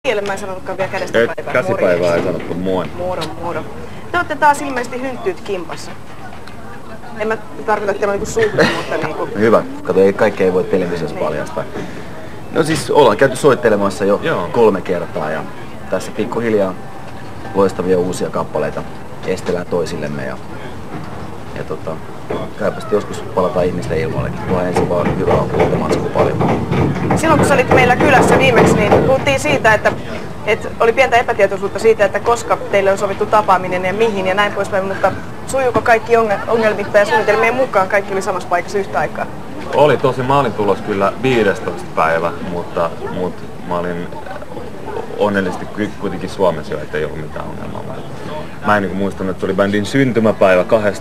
Mä en sanonutkaan vielä kädestä päivää. Käsipäivää ei sanottu moi. Moro. Te olette taas ilmeisesti hynttyyt kimpassa. En mä tarkoita, että teillä on niinku suhde, mutta niinku... Hyvä. Kato, kaikkea ei voi televisiossa paljastaa. No siis ollaan käyty soittelemassa jo 3 kertaa ja tässä pikkuhiljaa loistavia uusia kappaleita estellään toisillemme ja kaipaasti joskus palataan ihmisten ilmoillekin. Tuo ensin vaan hyvää kuultamatskua paljon. Silloin kun sä olit meillä kylässä viimeksi, niin puhuttiin siitä, että oli pientä epätietoisuutta siitä, että koska teille on sovittu tapaaminen ja mihin ja näin poispäin, mutta sujuuko kaikki ongelmitta ja suunnitelmien mukaan kaikki oli samassa paikassa yhtä aikaa? Oli tosi, mä olin tulossa kyllä 15. päivä, mutta mä olin onnellisesti kuitenkin Suomessa jo, ettei ollut mitään ongelmaa. Mä en niin muistanut, että se oli bändin syntymäpäivä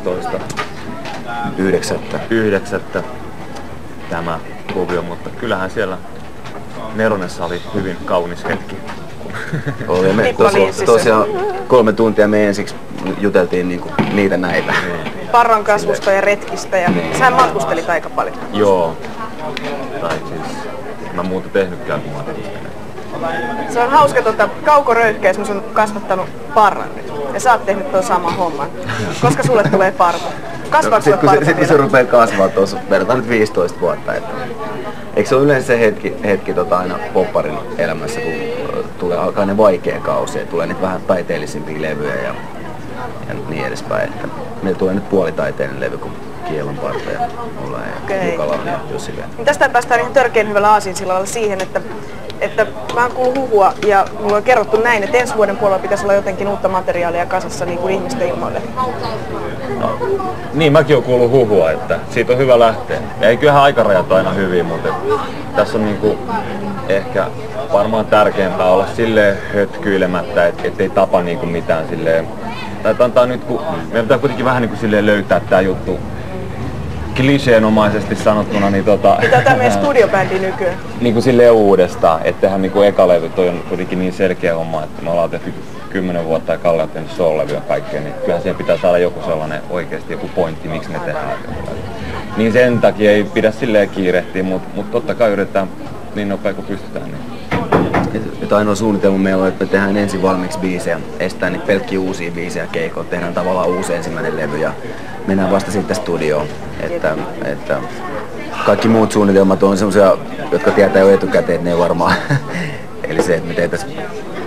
12.9. tämä kuvio, mutta kyllähän siellä Neronessa oli hyvin kaunis hetki. Oli me tosiaan 3 tuntia me ensiksi juteltiin niinku niitä näitä. Parran kasvusta ja retkistä ja sä matkustelit aika paljon. Joo. Tai siis mä muuta tehnytkään kuin matkustelin. Se on hauska, Kauko-Röyhkeys on kasvattanut parran nyt. Ja sä oot tehnyt tuon saman homman. Koska sulle tulee parta? Kasvaako sulle parta vielä? Sitten se rupeaa kasvaa tuossa, verrataan nyt 15 vuotta. Eikö se ole yleensä se hetki aina popparin elämässä, kun alkaa ne vaikea kausi ja tulee niitä vähän taiteellisimpia levyjä ja niin edespäin. Että meillä tulee nyt puolitaiteinen levy, kun Kielon parta ja ollaan ja Jukalalla ja Jussi vielä. Tästä päästään ihan törkeän hyvällä aasinsillalla siihen, että mä oon kuullut huhua ja mulla on kerrottu näin, että ensi vuoden puolella pitäisi olla jotenkin uutta materiaalia kasassa niin kuin ihmisten ilmoille. No, niin mäkin oon kuullut huhua, että siitä on hyvä lähteä. Ja ei kyllähän aikarajat aina hyvin, mutta tässä on niinku ehkä varmaan tärkeämpää olla silleen hötkyilemättä, ettei tapa niinku mitään silleen. Tai antaa nyt, kun meidän pitää kuitenkin vähän niinku silleen löytää tää juttu kliseenomaisesti sanottuna, niin mitä tää meidän studiobändi nykyään? Niinku silleen uudestaan, ettehän niinku eka levy, toi on kuitenkin niin selkeä homma, että me ollaan tehty 10 vuotta ja Kalle on tehnyt soul-levyä kaikkea, niin kyllähän siihen pitää saada joku sellainen oikeesti joku pointti, miksi ne tehdään. Niin sen takia ei pidä silleen kiirehtiä, mutta totta kai yritetään niin nopea kuin pystytään. Niin. Että ainoa suunnitelma meillä on, että me tehdään ensin valmiiksi biisejä, estään niitä pelkkiä uusia biisejä keikoon, tehdään tavallaan uusi ensimmäinen levy ja mennään vasta sitten studioon. Että kaikki muut suunnitelmat on semmoisia, jotka tietää jo etukäteen, että ne ei varmaan. Eli se, että me tehtäisiin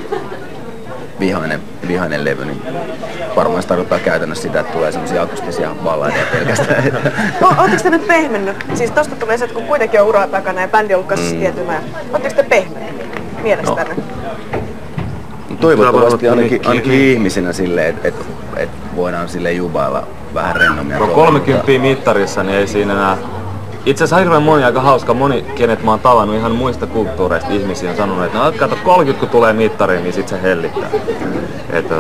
vihainen levy, niin varmaan se tarkoittaa käytännössä sitä, että tulee semmoisia akustisia balladeja pelkästään. Oletteko te nyt pehmennyt? Siis tosta tulee se, että kun kuitenkin on uraa takana ja bändi on ollut kasassa tietymään. Oletteko te pehmennyt mielestänne? No. Toivottavasti ainakin ihmisinä silleen, että voidaan silleen jubailla vähän rennommin. Kun 30 mittarissa, niin ei siinä enää. Itse asiassa hirveän aika hauska, moni kenet mä oon tavannut ihan muista kulttuureista ihmisiä on sanonut, että no, kato 30 kun tulee mittariin, niin sit se hellittää. Että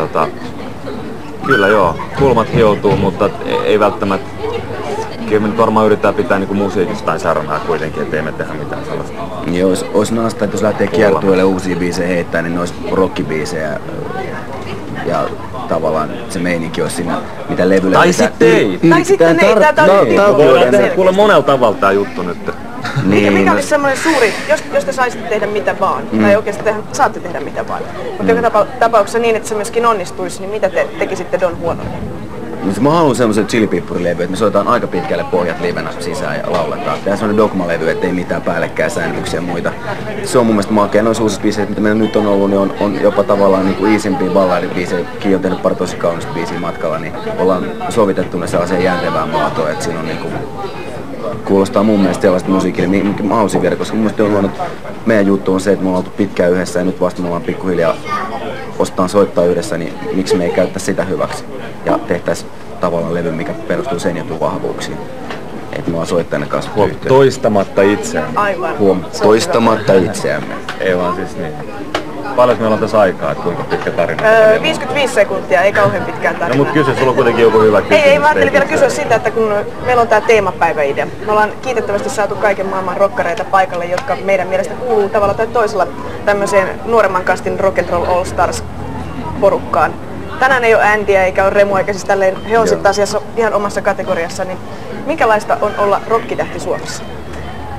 kyllä joo, kulmat hioutuu, mutta ei välttämättä. Kyllä me nyt varmaan yritetään pitää niinku musiikista tai särmää kuitenkin, ettei me tehdä mitään sellaista. Niin ois naasta, että jos lähtee kiertueelle uusia biisejä heittää, niin ne ois rockibiisejä. Ja tavallaan se meininki olisi siinä, mitä levyllä... Tai sitten ei! Tätä on kuule monella tavalla tää juttu nyt. Niin, ja mikä olisi semmoinen suuri, jos te saisitte tehdä mitä vaan, tai oikeastaan saatte tehdä mitä vaan, mutta joka tapauksessa niin, että se myöskin onnistuisi, niin mitä te tekisitte Don Juanolle? Mä haluan semmoisen chilipippuri-levy, että me soitetaan aika pitkälle pohjat livenä sisään ja lauletaan. Tehdään semmoinen dogma-levy, ettei mitään päällekkäin säännyksiä ja muita. Se on mun mielestä makea. Noissa uusissa biiseissä, mitä meillä nyt on ollut, niin on jopa tavallaan niinku easympia balladibiisejä. Ki on tehnyt pari tosi kaunista biisiä matkalla, niin ollaan sovitettu ne sellaiseen jäntevään muotoon, että siinä on niinku... Kuulostaa mun mielestä sellaista musiikille, minkä mä haluaisin viedä, koska mun mielestä on luonut, meidän juttu on se, että me ollaan oltu pitkään yhdessä ja nyt vasta me ollaan pikkuhiljaa ostetaan soittaa yhdessä, niin miksi me ei käyttäisi sitä hyväksi ja tehtäisiin tavallaan levy, mikä perustuu sen jutun vahvuuksiin. Että me ollaan soittajana kanssa yhteen. Toistamatta itseämme. Aivan. Toistamatta itseämme. Ei vaan siis niin. Paljon meillä on tässä aikaa, että kuinka pitkä tarina? 55 sekuntia, ei kauhean pitkään tarinaa. No mut kysy, sulla on kuitenkin joku hyvä kysymys. Ei, mä ajattelin vielä kysyä sitä, että kun meillä on tää teemapäiväidea. Me ollaan kiitettävästi saatu kaiken maailman rockareita paikalle, jotka meidän mielestä kuuluu tavalla tai toisella tämmöiseen nuoremman kastin Rock and Roll All Stars porukkaan. Tänään ei ole Andyä eikä ole Remua, eikä siis tälleen, he on sitten asiassa ihan omassa kategoriassa, niin minkälaista on olla rockitähti Suomessa?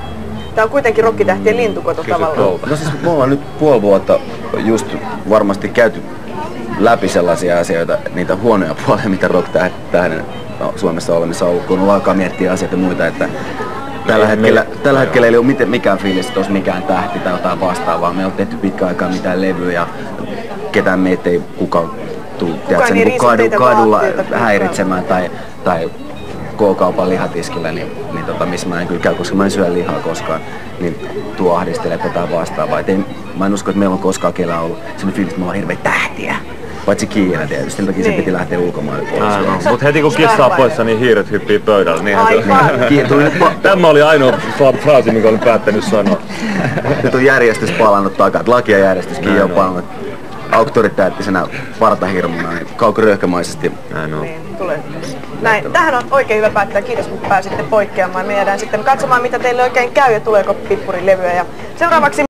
Tää on kuitenkin rokkitähtien lintukoto Kysy tavallaan. tuolta. No siis me ollaan nyt puoli vuotta just varmasti käyty läpi sellaisia asioita, niitä huonoja puolia, mitä rock-tähden Suomessa olemassa on ollut, kun on alkaa miettiä asioita ja muita, että tällä hetkellä ei ole mikään fiilis, että olisi mikään tähti tai jotain vastaavaa. Me ei ole tehty pitkään aikaa mitään levyä ja ketään meitä ei kukaan tule kadulla häiritsemään tai K-kaupan lihatiskillä, missä mä en kyllä käy, koska mä en syö lihaa koskaan, niin tuo ahdistelee tätä vastaavaa. Mä en usko, että meillä on koskaan kellään ollut sellainen fiilis, että me ollaan hirveä tähtiä. Paitsi Kiina tietysti, sen takia se piti lähteä ulkomaille pois. Mut heti kun kissa on poissa, niin hiiret hyppii pöydällä. Aivan. Tämä oli ainoa fraasi, mikä olin päättänyt sanoa. Nyt on järjestys palannut takaa, laki ja järjestys Kiina on palannut auktoriteettisena partahirmuna, niin kaukoröyhkämaisesti. Näin on. Niin, tulee. Näin. Tähän on oikein hyvä päättää. Kiitos, kun pääsitte poikkeamaan. Me jäädään sitten katsomaan, mitä teille oikein käy ja tuleeko Pippurin levyä. Ja seuraavaksi